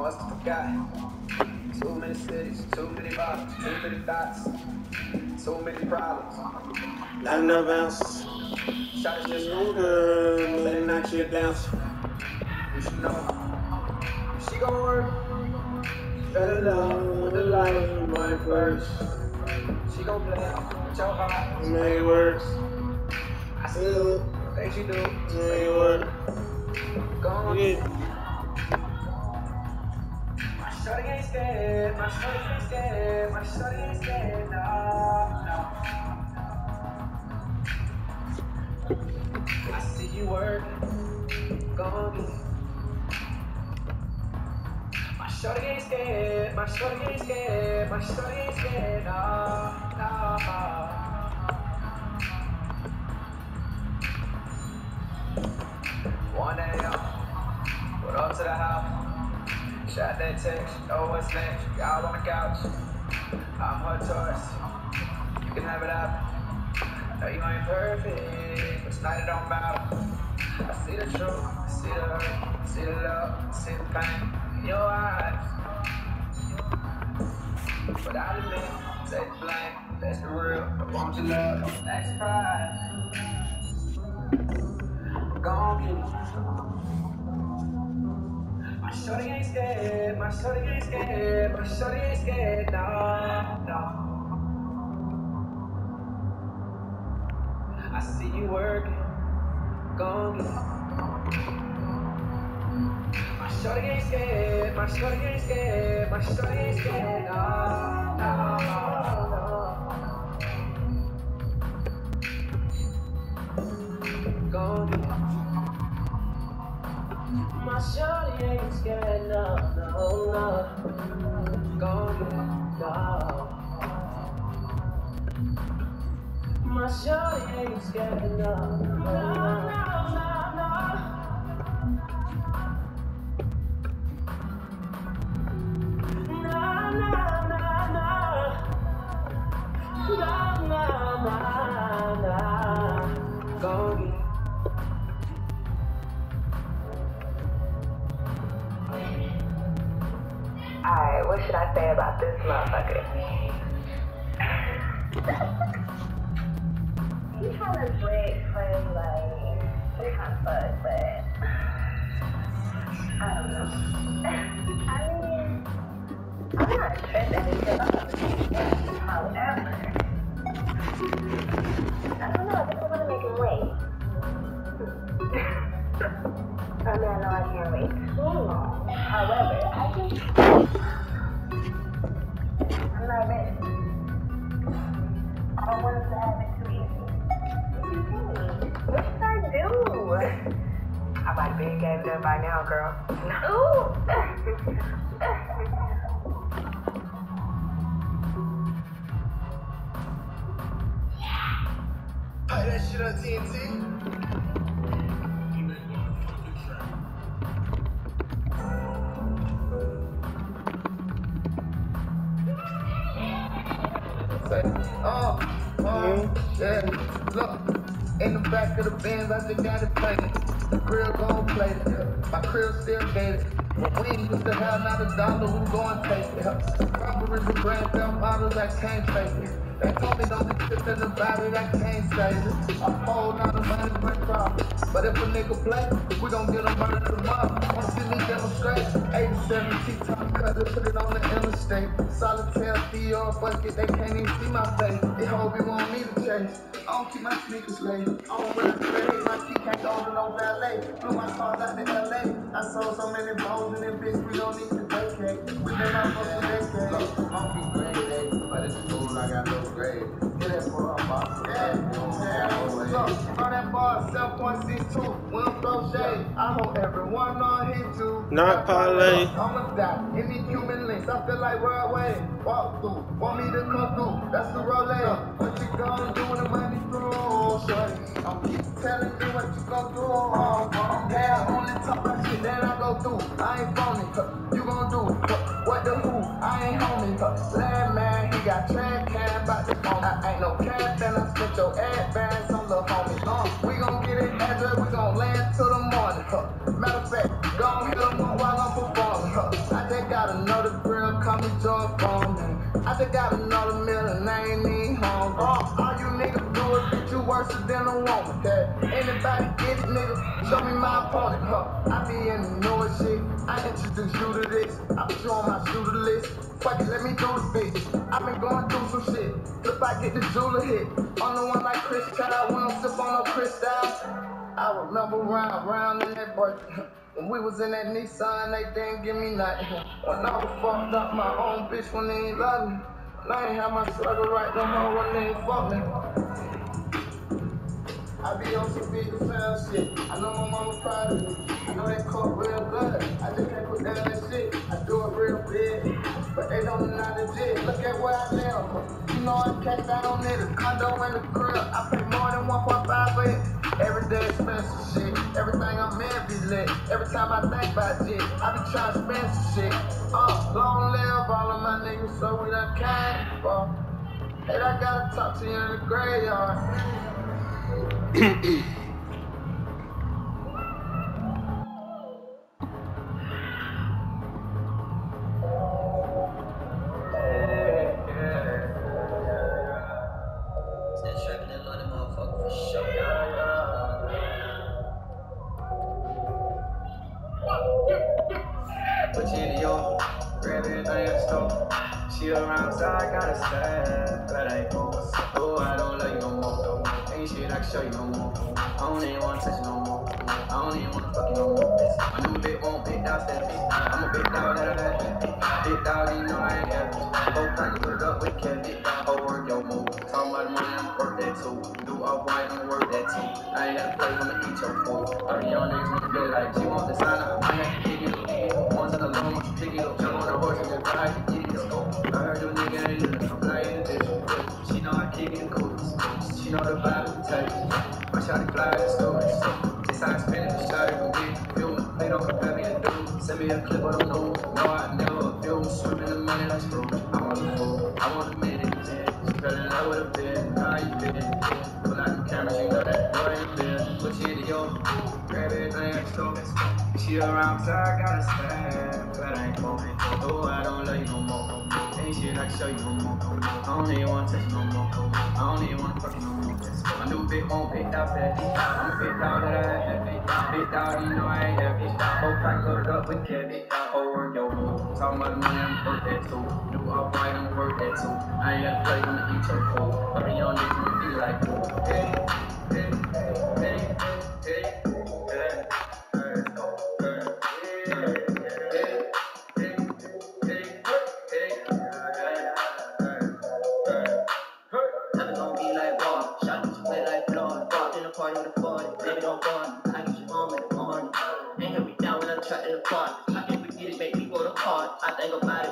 must have forgot. Too many cities, too many bottles, too many thoughts, too many problems. Not enough answers. Shot is just Better better not not get get down. You should know. She gon' work. Better love with the life, money first. She gon' play with your heart, make it work. I still think you do, Make it work. Gone. Yeah. My shorty ain't scared, my shorty ain't scared, my shorty ain't scared, no. I see you working, gon' get it. My shorty ain't scared, my shorty ain't scared, my shorty ain't scared, no. 1 a.m. Put up to the house. Shot that text, know what's next. Y'all on the couch. I'm her tourist. You can have it up. I know you ain't perfect, but tonight it don't matter. I see the truth, I see the hurt, I see the love, I see the pain in your eyes. But I'll admit, take the blame, let's be real. I want your love, don't act surprised. Gon' get it. My shorty ain't scared, my shorty ain't scared, my shorty ain't scared, no. I see you working, gon' get it. My shorty ain't scared, my shorty ain't scared, my shorty ain't scared, no. Gon' get it. My shorty ain't scared, no. Gon' get it, no. My shorty ain't scared, no. Alright, what should I say about this motherfucker? He kind of great for like, he kind of fun, but I don't know. I mean, I'm not tripping because I'm not tripping. However, I don't know, I think I'm gonna make him wait. I mean, I know I can't wait too long. However, I think I'm not ready. I want us to have it too easy. What should I do? I might be getting done by now, girl. No. Play that shit on TNT. Yeah, look, in the back of the Benz, I just got it painted. The grill gon' play it. My crib still gated. We ain't used to have not a dollar, who gon' take it? Robberies and grand theft models, I can't fake it. They told me don't be tripping about it, I can't save it. I hold out the money, bring profit. But if a nigga play, we gon' get him murdered tomorrow. Wanna see me demonstrate? 87 T-top cutter, put it on the interstate. Solitaire, Dior, bucket, they can't even see my face. They hope you want me to chase. I don't keep my sneakers late. I don't wear a trade, my key can't go to no ballet. Blew my cars out to LA. I sold so many bows in this bitch, we don't need to vacate. We been out for some decades. Look, I don't be great, but it's cool, I got no grade. Get that for a box. Look, on that bar, 7.62. We don't throw shade. I hope everyone on hit you. Not parlay. I'ma die. Any human links, I feel like we're away. Walk through, want me to come through. That's the roulette. What you gonna do when the money through? Shorty, I'm keep telling me what you gon' do. Yeah, only talk about shit that I go through. I ain't phony, you gon' do what the who? I ain't homie, land man, he got track can about the phone. I ain't no cap, and I spent your advance on the homie. We gon' get it address, we gon' land till the morning. Matter of fact, gon' hit him up while I'm performing. I take I just got another meal and I ain't even hungry. All you niggas do is get you worse than a woman. Anybody get it, nigga? Show me my opponent, I be in the newest shit. I introduce you to this. I put you on my shooter list. Fuck it, let me do the bitch. I been going through some shit. If I get the jeweler hit, on the one like Chris Child, we don't sip on no Chris I remember round in that boy. When we was in that Nissan, they didn't give me nothing. When I was fucked up, my own bitch when they ain't love me. When I ain't have my struggle right no more when they ain't fuck me. I be on some big fan shit. I know my mama proud of me. I know that cook real good. I just can't put down that shit. I do it real big, but they don't know how to jig. Look at where I live. You know I can't down in the condo in the crib. I pay more than 1.5 for it. Every day expensive shit. Everything I'm in be lit. Every time I think about shit, I be trying to spend some shit. Long live all of my niggas, so we done came for. Hey, I gotta talk to you in the graveyard. Put you in the yard, grab everything I stole. She around, so I gotta stay, but I ain't focused. Oh, I don't love you no more. Ain't shit I can show you no more. I don't even wanna touch you no more. I don't even wanna fuck you no more. My new bitch won't big dog step. I'm a big dog that I had. Big dog, you know I ain't happy. Both times put it up with Kevin. Oh, work your move. Talking about the money, I'm worth that too. Do all white, I'm worth that too. I ain't gotta play, I'ma eat your food. All the young niggas wanna play like she want the sign up. I have to kick it up. Once in a long, pick it up. Jump on the horse and just ride it. Get it, let's go. I heard you nigga ain't living. I'm not in the bitch. She know I kick it in coolers. She know the vibe of the taste. My shawty fly to stories. This how I spend it. The shawty gon' get fuel. They don't compare me to do. Send me a clip of them new. No, I never feel. Swimming the money like screw. I want the fool. I want a minute. She fell in love with a bitch. How you been? Pull out the cameras, you know that boy ain't been. Put you in the yard. Grab everything I stole. She around, so I gotta stand. But I ain't going. Oh, I don't love you no more. Ain't shit I can show you no more. I don't even wanna touch you no more. I don't even wanna fuck you no more. My new bitch won't big dog that. I'm a big dog that I have. Big dog, you know I ain't happy. Whole pack loaded up with Kevin. Oh, work your move. Talking about the money, I'm worth that too. Do all white, I'm worth that too. I ain't gotta play, I'ma eat your food. All the young niggas wanna be like you. Hey, hey, hey, hey, hey, let's go. Never gon' be like war. Shot you play like Florida. Walked in the party with a 40. Baby, don't bother. I get you home in the morning. Ain't hit me down when I try in the park. I can forget it, make me go to hard. I think about it.